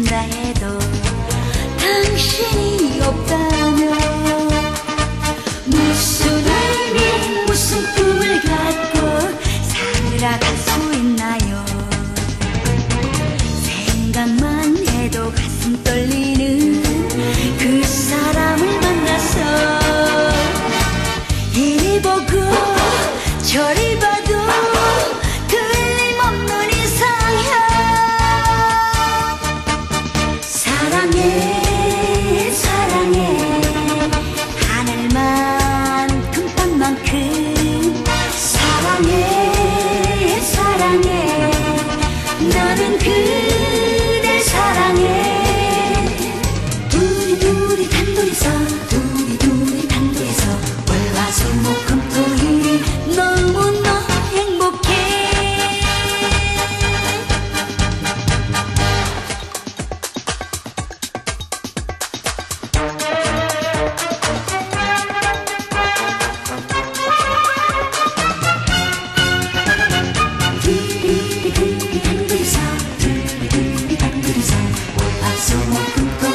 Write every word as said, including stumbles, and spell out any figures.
있는다 해도 당신이 없다면 무슨 의미 무슨 꿈을 갖고 살아갈 수 있나요? 생각만 해도 가슴 떨리는 그 사람을 만나서 이리 보고 저리 봐도 틀림없는 이상형. 사랑해 사랑해 하늘만큼 땅만큼 사랑해 사랑해 너는 그댈 사랑해. 우리 둘이 단둘이서 둘이 둘이 단둘이서 월화수목금토일이 너무너무 행복해. 둘이 둘이 단둘이서 둘이 둘이 단둘이서 월화수목금토